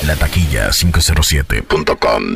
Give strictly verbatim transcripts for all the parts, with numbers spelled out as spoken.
La Taquilla quinientos siete punto com.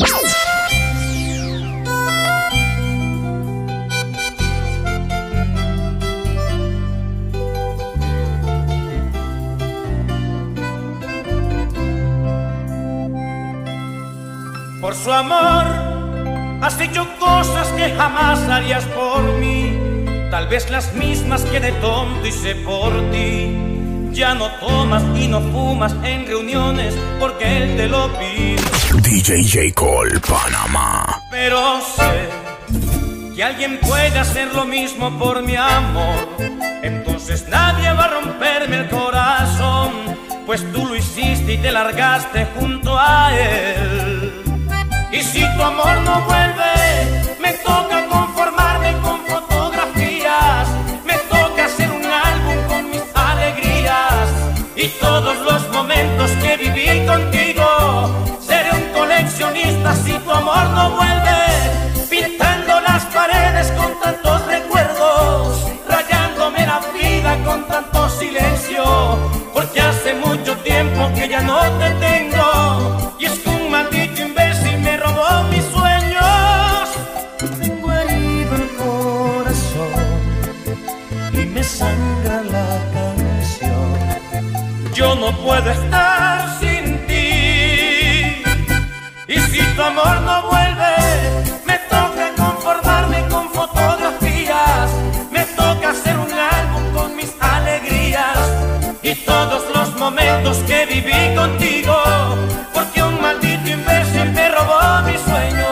Por su amor has hecho cosas que jamás harías por mí, tal vez las mismas que de tonto hice por ti. Ya no tomas y no fumas en reuniones porque él te lo pide. D J J. Cole, Panamá. Pero sé que alguien puede hacer lo mismo por mi amor, entonces nadie va a romperme el corazón, pues tú lo hiciste y te largaste junto a él. Y si tu amor no vuelve, me toca conformarme con fotografías, me toca hacer un álbum con mis alegrías y todos los momentos que viví contigo. Seré un coleccionista si tu amor no vuelve, pintando las paredes con tantos recuerdos, rayándome la vida con tanto silencio, porque hace mucho tiempo que ya no te tengo. Y es que un maldito imbécil me robó mis sueños. Tengo herido el corazón y me sangra la canción. Yo no puedo estar sin ti. Y si tu amor no vuelve, me toca conformarme con fotografías, me toca hacer un álbum con mis alegrías y todos los momentos que viví contigo, porque un maldito imbécil me robó mis sueños.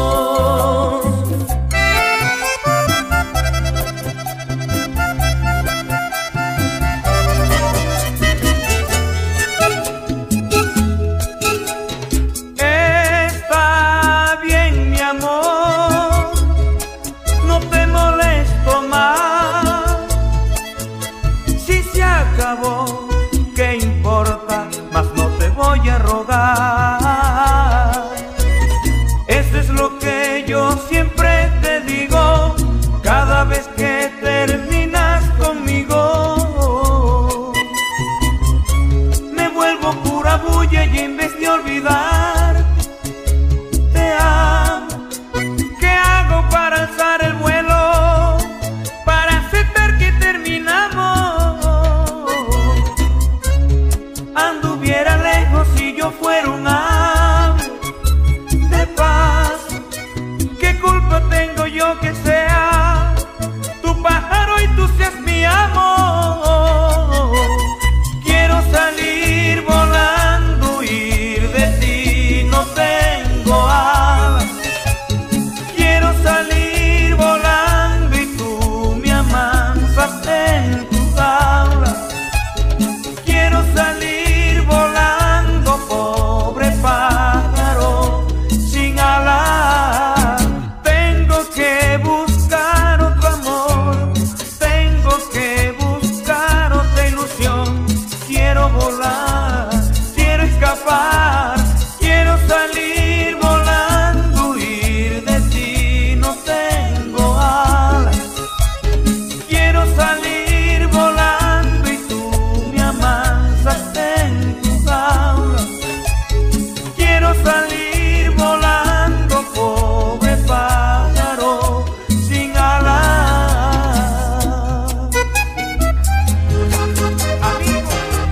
Está bien, mi amor, no te molesto más. Si se acabó, ¿qué importa? Mas no te voy a rogar. Eso es lo que yo siempre te digo cada vez que terminas conmigo. Me vuelvo pura bulla y en vez de olvidar, te amo. ¿Qué hago para alzar el vuelo? Para aceptar que terminamos. Anduviera lejos si yo fuera un ave de paz. ¿Qué culpa tengo yo que sea tu pájaro y tú seas mi amor? Quiero salir volando, ir de ti, no tengo alas. Quiero salir volando y tú me amansas en tu jaula. Quiero salir volando, pobre pájaro sin alas. Tengo que buscar otro amor, tengo que buscar otra ilusión. Quiero volar, quiero escapar, quiero salir volando, huir de ti, no tengo alas. Quiero salir volando y tú me amansas en tu jaula. Quiero salir volando, pobre pájaro sin alas. Amigo.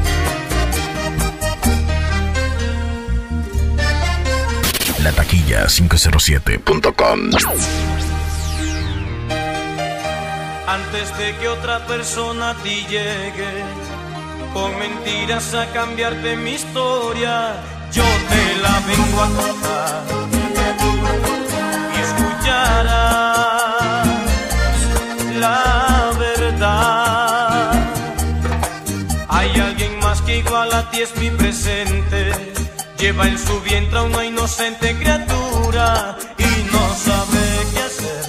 La Taquilla quinientos siete punto com. Antes de que otra persona a ti llegue con mentiras a cambiarte mi historia, yo te la vengo a contar y escucharás la verdad. Hay alguien más que igual a ti es mi presente, lleva en su vientre a una inocente criatura y no sabe qué hacer.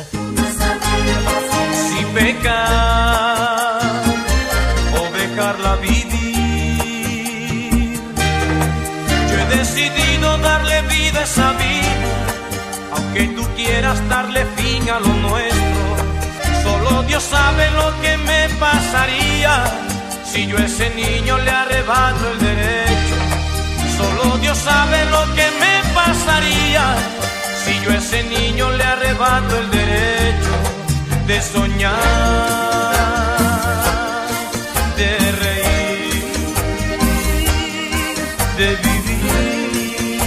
Si pecar o dejarla vivir. Yo he decidido darle vida a esa vida, aunque tú quieras darle fin a lo nuestro. Solo Dios sabe lo que me pasaría si yo a ese niño le arrebato el derecho. Solo Dios Dios sabe lo que me pasaría si yo a ese niño le arrebato el derecho de soñar, de reír, de vivir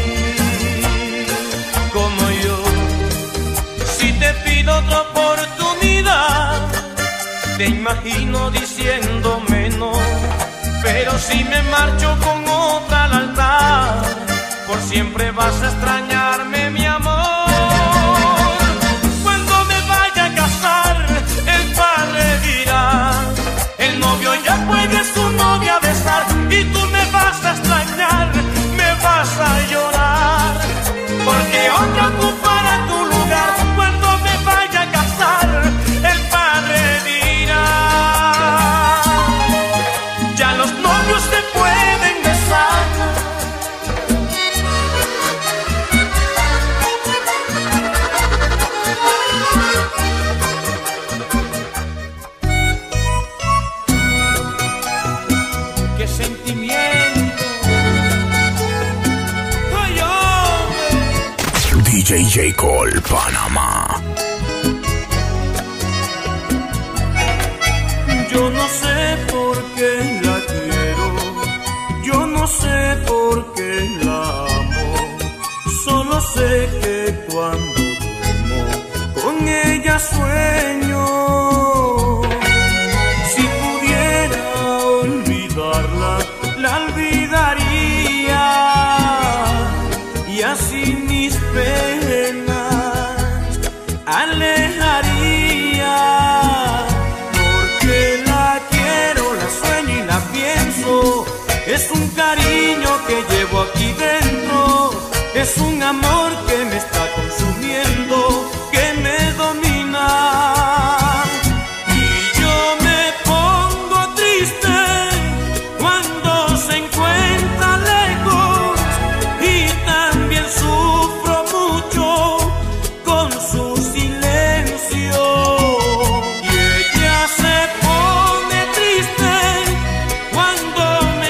como yo. Si te pido otra oportunidad, te imagino diciéndome no, pero si me marcho con otra al altar, por siempre vas a extrañarme, mi amor. Cuando me vaya a casar, el padre dirá, el novio ya puede su novia besar, y tú me vas a extrañar, me vas a llorar, porque otra ocupará tu lugar. Cuando me vaya a casar, el padre dirá, ya los novios se pueden besar. Qué sentimiento. Ay, hombre. D J J. Cole, Panamá. Yo no sé por qué la quiero, yo no sé por qué la amo, solo sé que cuando duermo con ella sueño. Si pudiera olvidarla, la olvidaría, y así mis penas alejaría. Es un cariño que llevo aquí dentro, es un amor que me está consumiendo, que me domina. Y yo me pongo triste cuando se encuentra lejos, y también sufro mucho con su silencio. Y ella se pone triste cuando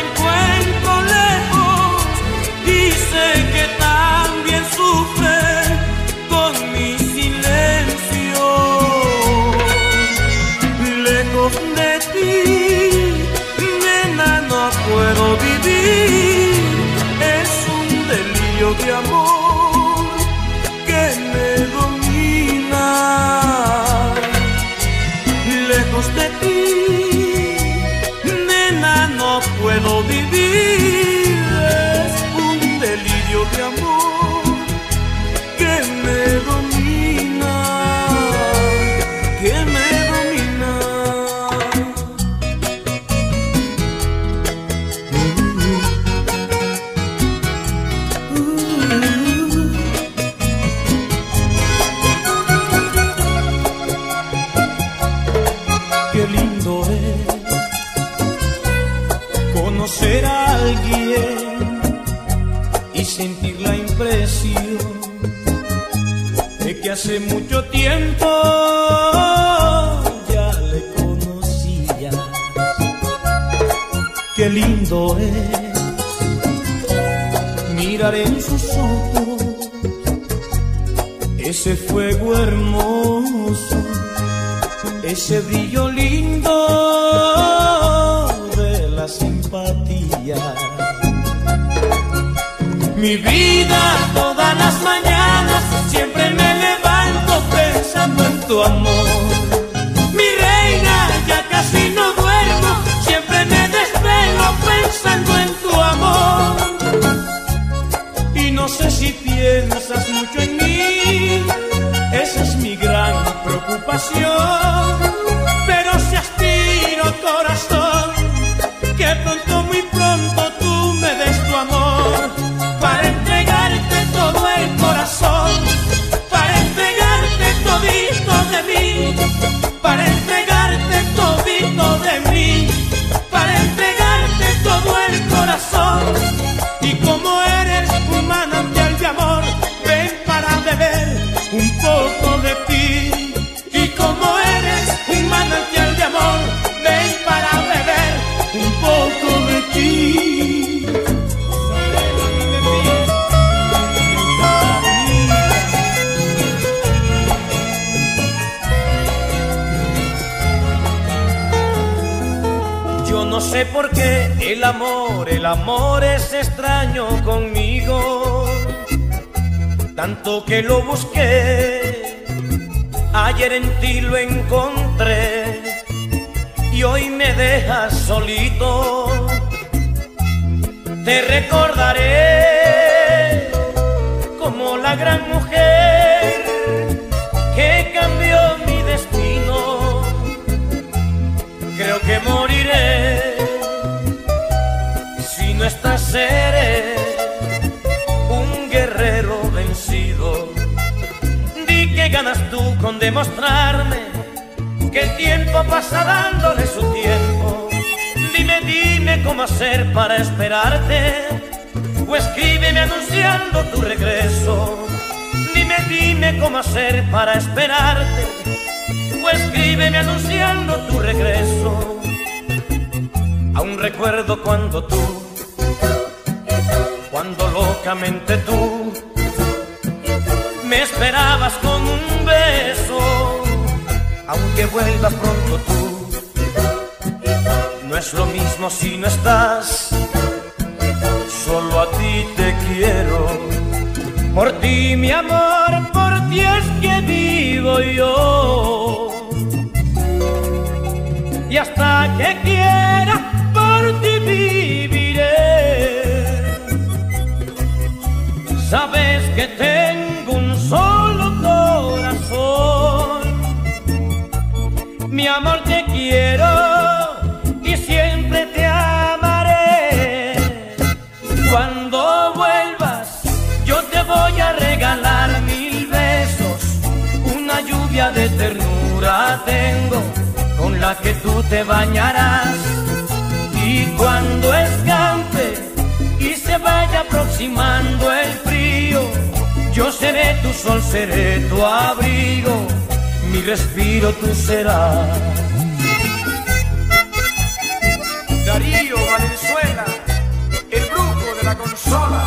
puedo vivir, es un delirio de amor que me domina. Lejos de ti, nena, no puedo vivir, es un delirio de amor que me domina, que me domina. Conocer a alguien y sentir la impresión de que hace mucho tiempo ya le conocía. Qué lindo es mirar en sus ojos ese fuego hermoso, ese brillo lindo de la simpatía. Mi vida, todas las mañanas siempre me levanto pensando en tu amor. Mi reina, ya casi no duermo, siempre me desvelo pensando en tu amor. Y no sé si piensas mucho en mí, esa es mi gran preocupación. Pero si aspiro, corazón, que pronto, muy pronto tú me des tu amor, para entregarte todo el corazón, para entregarte todito de mí, para entregarte todito de mí, para entregarte todo el corazón. Y como eres un manantial de amor, ven para beber un poco de ti. Y como eres un manantial de amor, ven para beber un poco de ti. por qué el amor, el amor es extraño conmigo. Tanto que lo busqué, ayer en ti lo encontré y hoy me dejas solito. Te recordaré como la gran mujer que cambió mi destino. Creo que moriré si no estás, seré un guerrero vencido. Di que ganas tú con demostrarme que el tiempo pasa dándole su tiempo. Dime, dime cómo hacer para esperarte, o escríbeme anunciando tu regreso. Dime, dime cómo hacer para esperarte, o escríbeme anunciando tu regreso. Aún recuerdo cuando tú, cuando locamente tú me esperabas con un beso. Aunque vuelvas pronto tú, no es lo mismo si no estás. Solo a ti te quiero, por ti mi amor, por ti es que vivo yo. Y hasta que quiera, por ti viviré. Sabes que tengo un solo corazón. Mi amor, te quiero y siempre te amaré. Cuando vuelvas, yo te voy a regalar mil besos. Una lluvia de ternura tengo con la que tú te bañarás. Y cuando escampe y se vaya aproximando el frío, yo seré tu sol, seré tu abrigo, mi respiro tú serás. Darío Valenzuela, el brujo de la consola.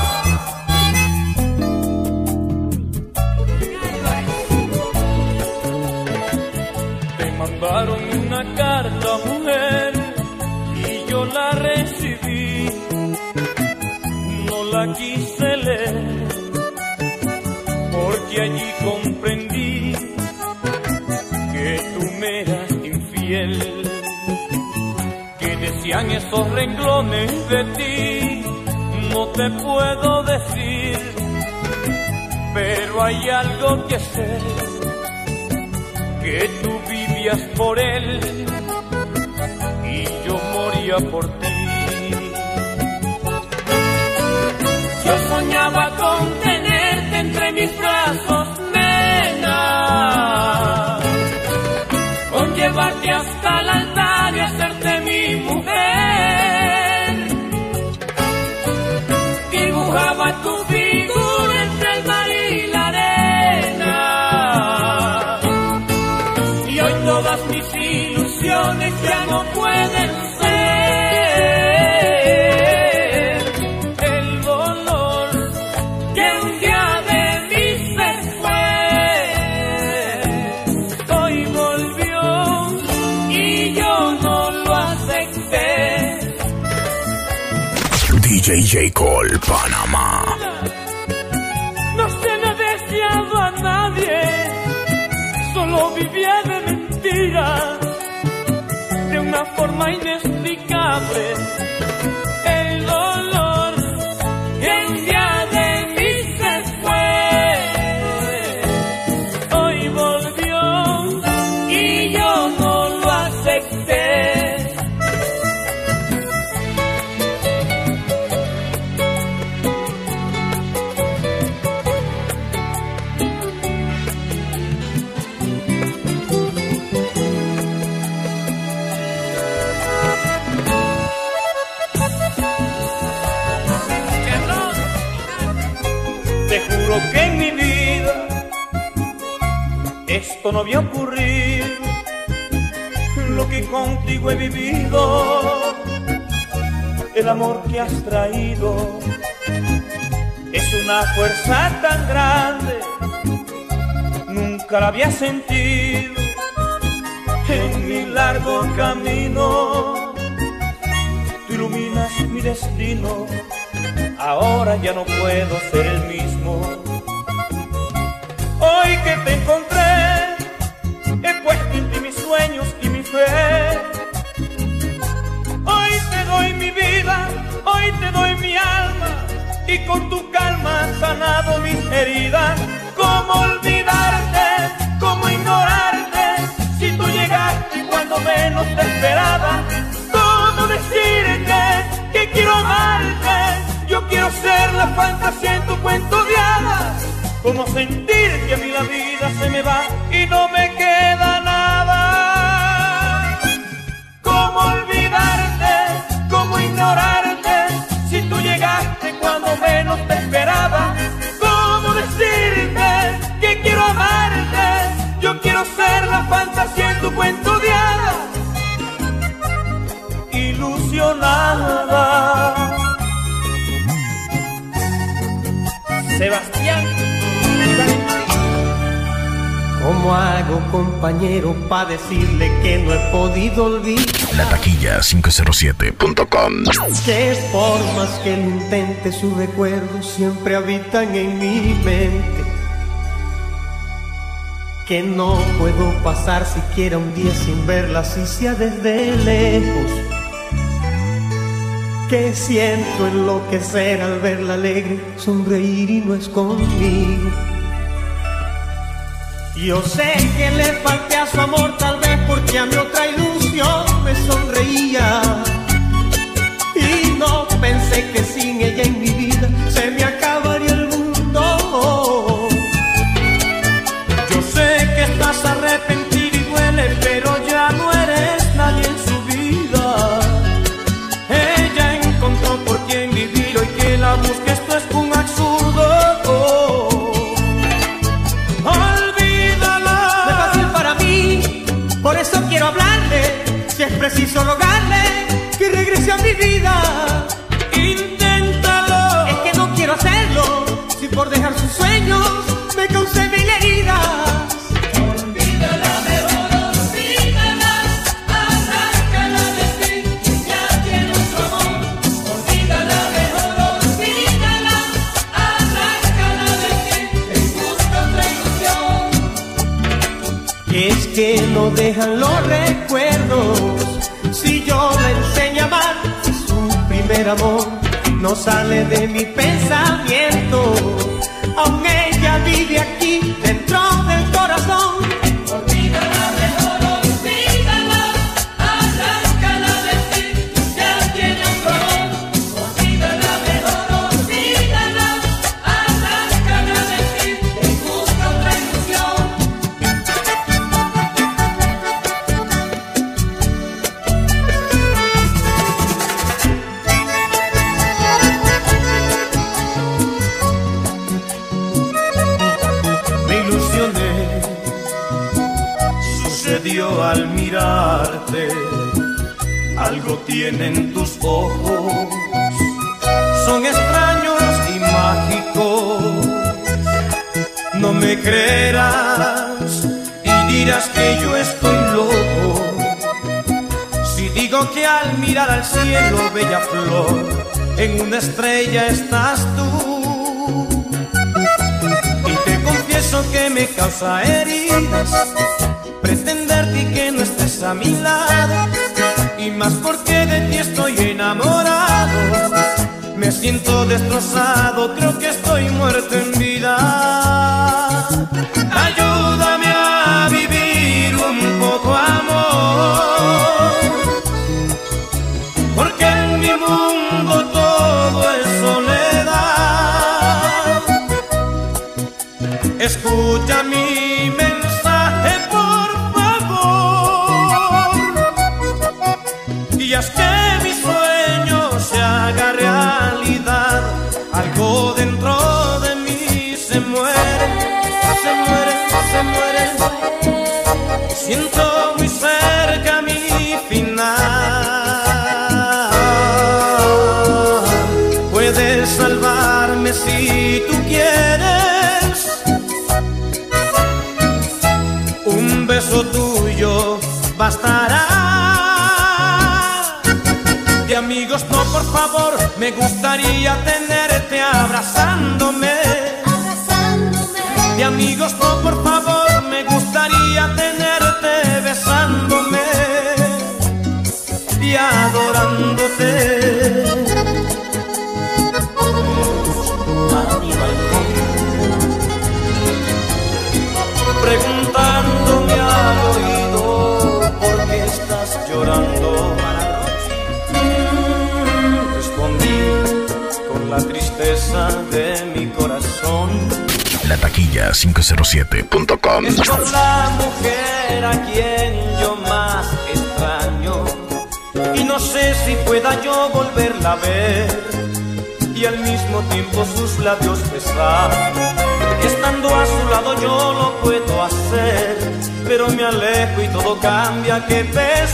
Te mandaron una carta, mujer, y yo la recibí. No la quise leer, porque allí comprendí que tú me eras infiel. Que decían esos renglones de ti, no te puedo decir, pero hay algo que sé, que tú vivías por él y yo moría por ti. Yo soñaba con tenerte entre mis brazos, nena, con llevarte hasta el altar y hacerte mi mujer. Dibujaba tu figura entre el mar y la arena, y hoy todas mis ilusiones ya no pueden ser. El dolor que un día de mí se fue, hoy volvió y yo no lo acepté. D J J Cole, Panamá. No se le ha deseado a nadie, solo vivía de mentiras, de una forma inexplicable. El dolor que un día de mí se fue, hoy volvió y yo no lo acepté. Te juro que en mi vida esto no había ocurrido. Lo que contigo he vivido, el amor que has traído, es una fuerza tan grande, nunca la había sentido en mi largo camino. iluminas mi destino. Ahora ya no puedo ser el mismo. Hoy que te encontré, he puesto en ti mis sueños y mi fe. Hoy te doy mi vida, hoy te doy mi alma, y con tu calma has sanado mis heridas. ¿Cómo olvidarte? ¿Cómo ignorarte? Si tú llegaste cuando menos te esperaba. ¿Cómo decirte que quiero amarte? Yo quiero ser la fantasía en tu cuento de hadas. ¿Cómo sentir que a mí la vida se me va y no me queda nada? ¿Cómo olvidarte? ¿Cómo ignorarte? Si tú llegaste cuando menos te esperaba. ¿Cómo decirte que quiero amarte? Yo quiero ser la fantasía en tu cuento de hadas. Ilusionada. Sebastián. ¿Cómo hago, compañero, para decirle que no he podido olvidar? La taquilla quinientos siete punto com. Que por más que lo intente, sus recuerdos siempre habitan en mi mente. Que no puedo pasar siquiera un día sin verla, si sea desde lejos. Que siento enloquecer al verla alegre, sonreír y no es conmigo. Yo sé que le falté a su amor, tal vez porque a mi otra ilusión me sonreía. Y no pensé que sin ella en mi vida se me acabaría el mundo. Yo sé que estás arrepentido y duele, pero ya no eres nadie en su vida. Ella encontró por quien vivir, hoy que la busque esto es un absurdo. Por eso quiero hablarle, si es preciso rogarle que regrese a mi vida. Inténtalo. Es que no quiero hacerlo, si por dejar sus sueños me causé mil heridas. Olvídala, mejor olvídala, arráncala de ti, ya tiene otro amor. Olvídala, mejor olvídala, arráncala de ti, en busca otra ilusión. Es que no dejan los recuerdos, si yo la enseño a amar, su primer amor no sale de mi pensamiento. Aún ella vive aquí dentro del corazón. Olvídala, mejor olvídala, arráncala de ti, ya tiene otro amor. Olvídala, mejor olvídala, arráncala de ti, en busca otra ilusión. Sucedió al mirarte, algo tienen tus ojos, son extraños y mágicos. No me creerás y dirás que yo estoy loco si digo que al mirar al cielo, bella flor, en una estrella estás tú. Y te confieso que me causa heridas pretenderte y que no estés a mi lado, y más porque de ti estoy enamorado. Me siento destrozado, creo que estoy muerto en vida. Ayúdame a vivir un poco, amor, porque en mi mundo todo es soledad. Escucha mi mensaje, y haz que mi sueño se haga realidad. Algo dentro de mí se muere, se muere, se muere. Siento muy cerca mi final. Puedes salvarme si tú quieres. Un beso tuyo bastará. De amigos no favor, me gustaría tenerte abrazándome. Abrazándome. De amigos, no, por favor, me gustaría tenerte besándome y adorándote. Preguntándome al oído por qué estás llorando. Mm, respondí con la tristeza de mi corazón. La taquilla quinientos siete punto com. Es por la mujer a quien yo más extraño y no sé si pueda yo volverla a ver y al mismo tiempo sus labios besar. Estando a su lado yo lo puedo hacer, pero me alejo y todo cambia, qué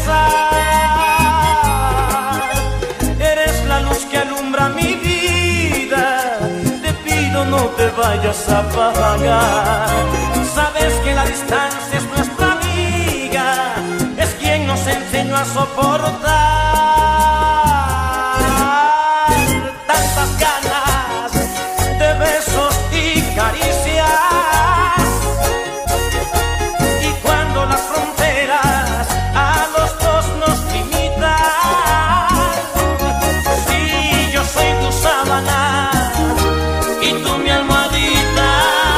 pesar. Eres la luz que alumbra mi vida, te pido no te vayas a apagar. Sabes que la distancia es nuestra amiga, es quien nos enseñó a soportar tantas ganas de besos y caricias. Y cuando las fronteras a los dos nos limitan, si yo soy tu sábana y tú mi almohadita,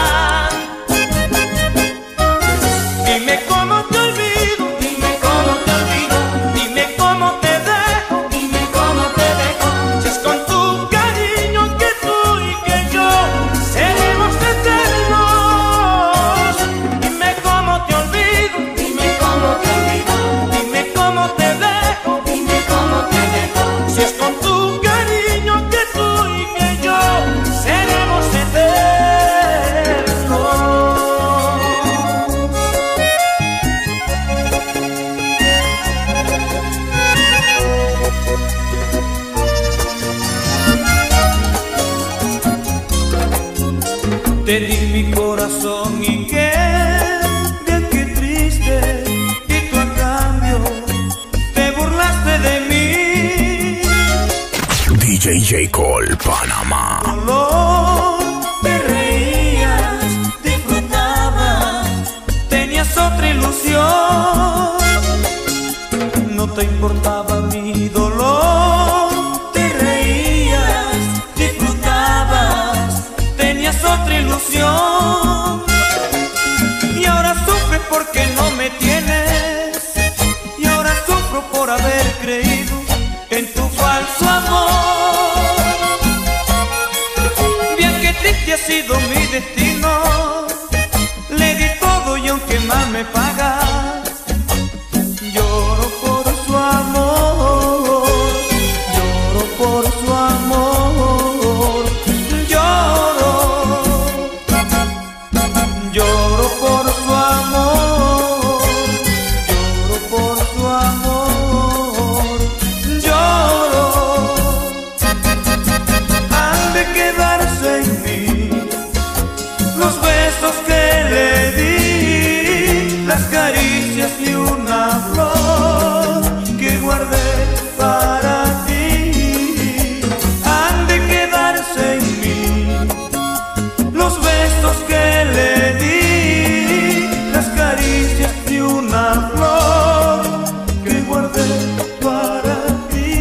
dime cómo te olvido, dime cómo te olvido, dime cómo te dejo, dime cómo te dejo. Si es con tu cariño que tú y que yo seremos eternos. Dime cómo te olvido, dime cómo te olvido, dime cómo te dejo, dime cómo te dejo. Si es con tu cariño que tú y que yo seremos eternos. Te di mi corazón y qué bien, qué triste, y tú a cambio te burlaste de mí. D J J Cole, Panamá. Dolor, te reías, disfrutabas, tenías otra ilusión. No te importaba mi dolor, te reías, disfrutabas, tenías otra ilusión. Y ahora sufres porque no me tienes, y ahora sufro por haber creído en tu falso amor. Bien que triste ha sido mi destino, le di todo y aunque más me pagas, lloro por su amor, lloro por su amor, lloro, lloro por su amor, lloro por su amor, lloro. Han de quedarse en mí los besos que le di, las caricias y una flor que guardé para ti. Han de quedarse en mí los besos que le di, las caricias y una flor que guardé para ti.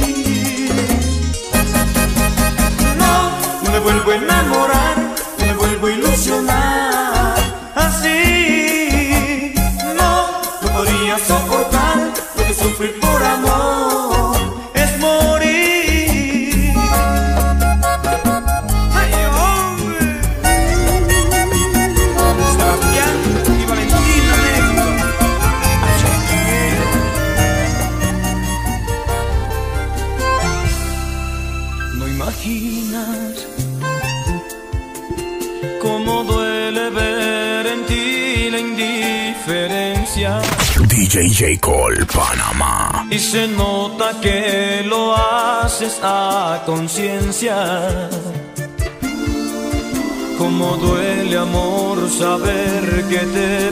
No, no me vuelvo a enamorar, no me vuelvo a ilusionar así. No, no podría soportar lo que sufrir por amor es morir. Ay, hombre. Sebastián y Valentina Negro. No imaginas cómo duele ver en ti la indiferencia. D J J Cole, Panamá. Y se nota que lo haces a conciencia. Cómo duele, amor, saber que te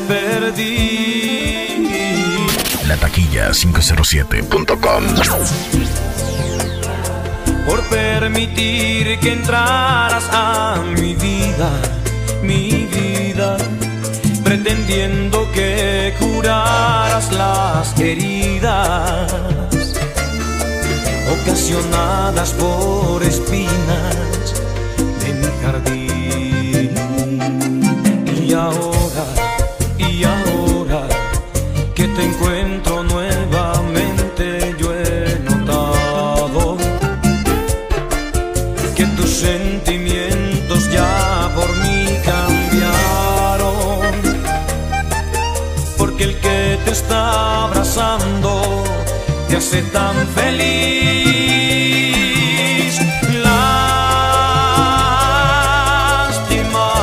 perdí. La taquilla quinientos siete punto com. por permitir que entraras a mi vida, mi vida, pretendiendo que curaras las heridas ocasionadas por espinas de mi jardín. Y ahora, y ahora que te encuentro nuevamente, yo he notado que tus sentimientos ya por mí cambiaron, porque el que te está abrazando te hace tan feliz. Lástima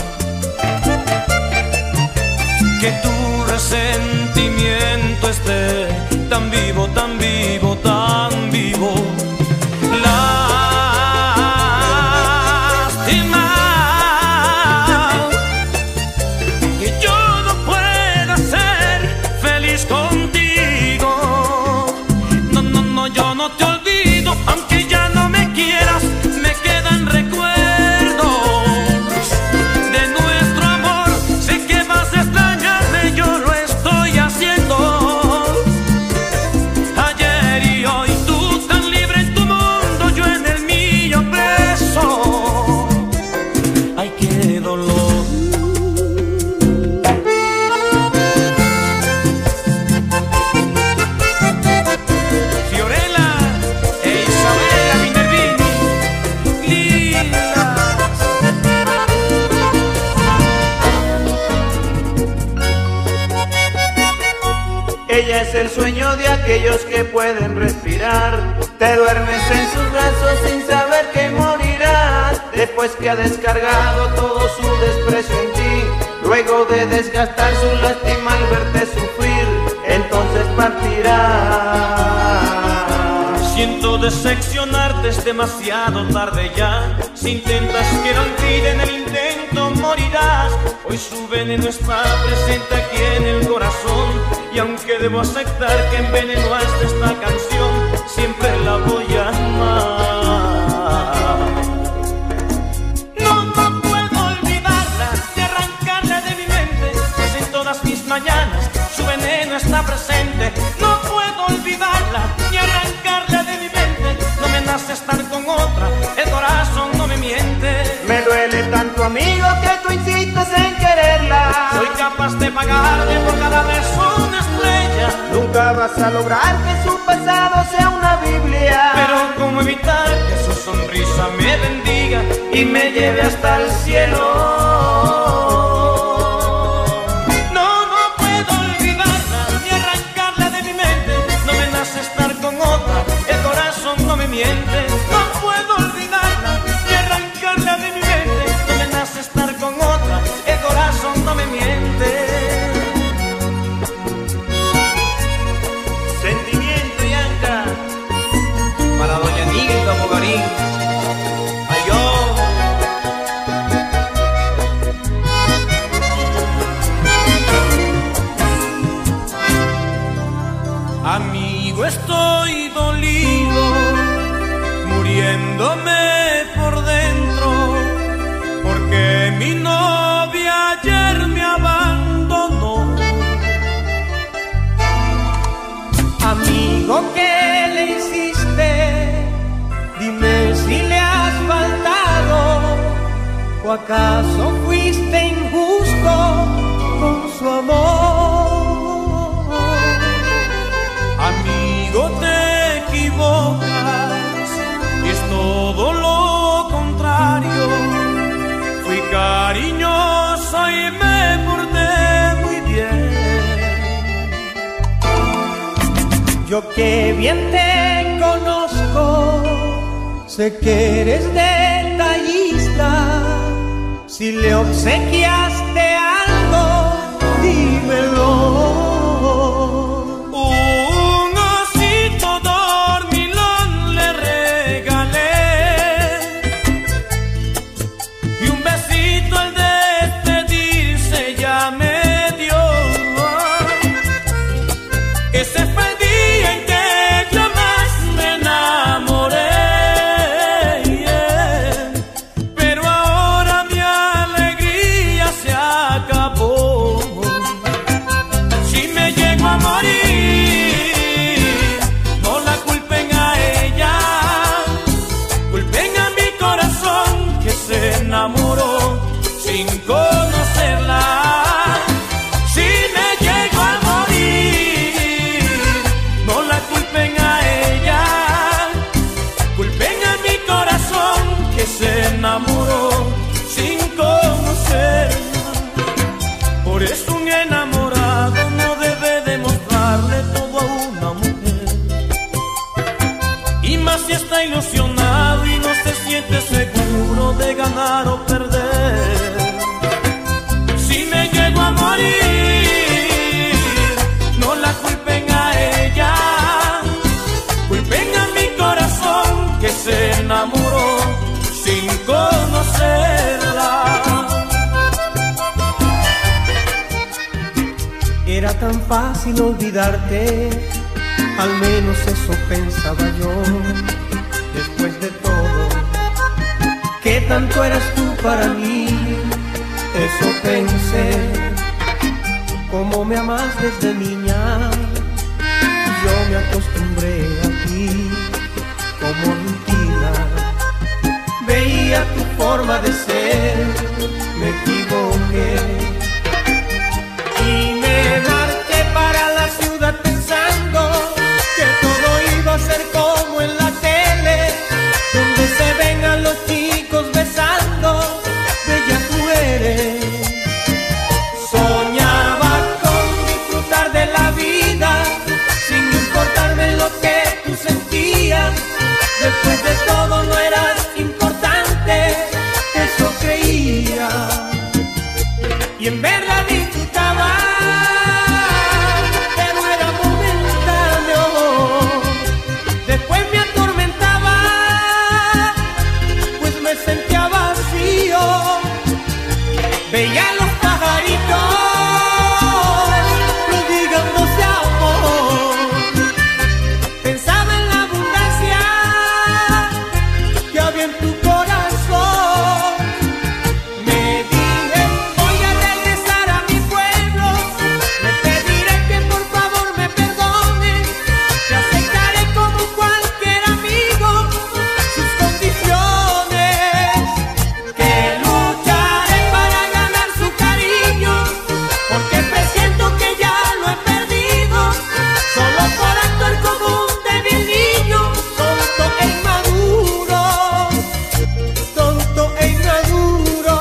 que tu resentimiento esté tan vivo, tan vivo, tan vivo. Lástima que yo no pueda ser feliz contigo. Yo no te olvido, aunque ya no me quieras, me quedan recuerdos de nuestro amor. Sé que vas a extrañarme, yo lo estoy haciendo. Ayer y hoy, tú tan libre en tu mundo, yo en el mío preso. Ay, qué dolor. Ella es el sueño de aquellos que pueden respirar. Te duermes en sus brazos sin saber que morirás, después que ha descargado todo su desprecio en ti. Luego de desgastar su lástima al verte sufrir, entonces partirás. Siento decepcionarte, es demasiado tarde ya. Si intentas que no olvide, en el intento morirás. Hoy su veneno está presente aquí en el corazón, y aunque debo aceptar que envenenaste esta canción, siempre la voy a amar. No, no puedo olvidarla ni arrancarla de mi mente, pues en todas mis mañanas su veneno está presente. No puedo olvidarla ni arrancarla de mi mente, no me nace estar con otra, el corazón no me miente. Me duele tanto, amigo, que tú insistes en quererla. Soy capaz de pagarte por cada vez una estrella. Nunca vas a lograr que su pasado sea una Biblia, pero cómo evitar que su sonrisa me bendiga y me lleve hasta el cielo. No, no puedo olvidarla ni arrancarla de mi mente, no me nace estar con otra, el corazón no me miente. No puedo olvidarla ni arrancarla de mi mente, no me nace estar con otra, el corazón no me miente. Sentimiento y anca para doña Nilda Bogarín. Ay, yo. Amigo, estoy dolido, muriéndome por dentro, porque mi novia ayer me abandonó. Amigo, ¿qué le hiciste? Dime si le has faltado, o acaso fuiste injusto con su amor. Amigo, te equivocas, es todo lo contrario. Fui cariñoso y me porté muy bien. Yo que bien te conozco, sé que eres detallista. Si le obsequiaste algo, dímelo. Un osito dormilón le regalé y un besito al despedirse ya me dio. Ese fue el día en que yo más me enamoré. enamoró sin conocerla. Si me llego a morir, no la culpen a ella, culpen a mi corazón que se enamoró sin conocerla. Por eso un enamorado no debe demostrarle todo a una mujer, y más si está ilusionado y no se siente seguro de ganar o perder. Si me llego a morir, no la culpen a ella, culpen a mi corazón que se enamoró sin conocerla. Era tan fácil olvidarte, al menos eso pensaba yo. Después de todo, ¿qué tanto eras tú para mí? Eso pensé. Como me amas desde niña, yo me acostumbré a ti como rutina. Veía tu forma de ser, me equivoqué y me marché para la ciudad pensando que todo iba a ser como en la tele, donde se ven a los chicos besando, bellas mujeres. Soñaba con disfrutar de la vida, sin importarme lo que tú sentías. Después de todo no eras importante, eso creía. Y en verdad disfrutaba, pero era momentáneo. Después me atormentaba, pues me sentía vacío. Veía a los pajaritos prodigándose amor. Pensaba en la abundancia que había en tu corazón. Me dije, voy a regresar a mi pueblo, le pediré que por favor me perdone, te aceptaré como cualquier amigo sus condiciones, que lucharé para ganar su cariño, porque presiento que ya lo he perdido, solo por actuar como un débil niño, tonto e inmaduro, tonto e inmaduro.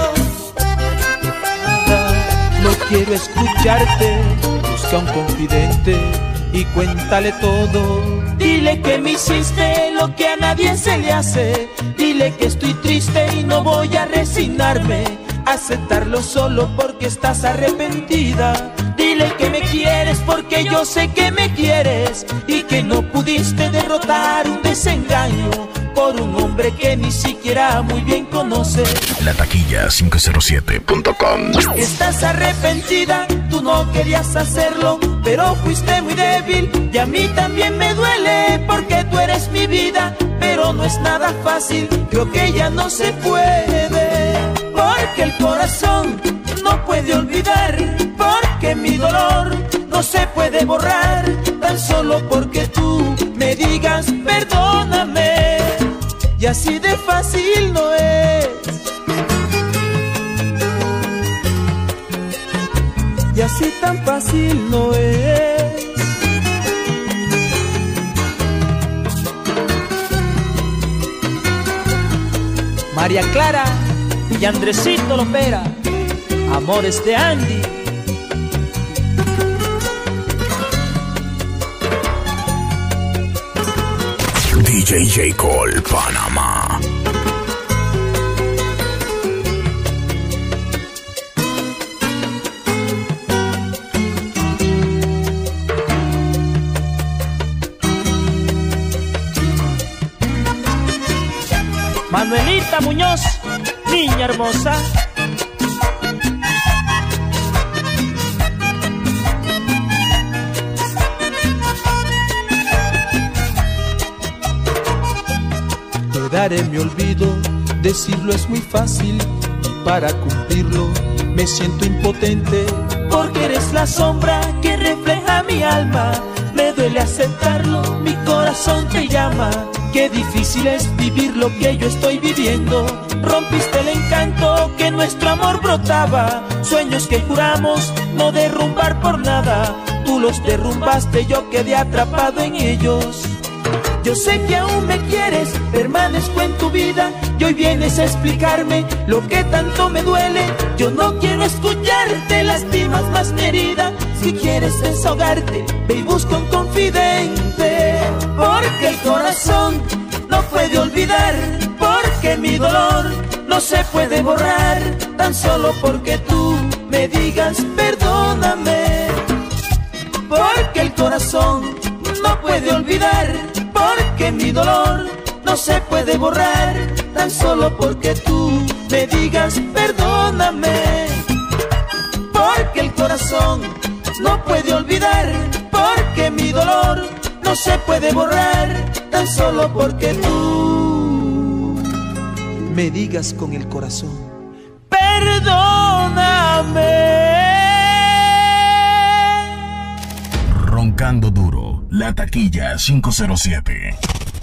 No quiero escucharte, busca un confidente y cuéntale todo. Dile que me hiciste lo que a nadie se le hace. Dile que estoy triste y no voy a resignarme a aceptarlo solo porque estás arrepentida. Dile que me quieres porque yo sé que me quieres y que no pudiste derrotar un desengaño por un hombre que ni siquiera muy bien conoce. La taquilla cinco cero siete punto com. Estás arrepentida, tú no querías hacerlo, pero fuiste muy débil y a mí también me duele porque tú eres mi vida, pero no es nada fácil, creo que ya no se puede, porque el corazón no puede olvidar, porque mi dolor no se puede borrar, tan solo porque tú me digas perdóname, y así de fácil no es. Y así tan fácil no es. María Clara y Andresito Lopera, Amores de Andy. D J J Cole, Panamá. Manuelita Muñoz, niña hermosa. Te daré mi olvido, decirlo es muy fácil, para cumplirlo me siento impotente, porque eres la sombra que refleja mi alma, me duele aceptarlo, mi corazón te llama, Qué difícil es vivir lo que yo estoy viviendo. Rompiste el encanto que nuestro amor brotaba. Sueños que juramos no derrumbar por nada. Tú los derrumbaste, yo quedé atrapado en ellos. Yo sé que aún me quieres, permanezco en tu vida y hoy vienes a explicarme lo que tanto me duele. Yo no quiero escucharte, lastimas más mi herida. Si quieres desahogarte, ve y busca un confidente. Porque el corazón no puede olvidar, porque mi dolor no se puede borrar, tan solo porque tú me digas perdóname. Porque el corazón no puede olvidar, porque mi dolor no se puede borrar, tan solo porque tú me digas perdóname. Porque el corazón no puede olvidar, porque mi dolor no se puede borrar, tan solo porque tú me digas con el corazón perdóname. Roncando duro, La Taquilla cinco cero siete.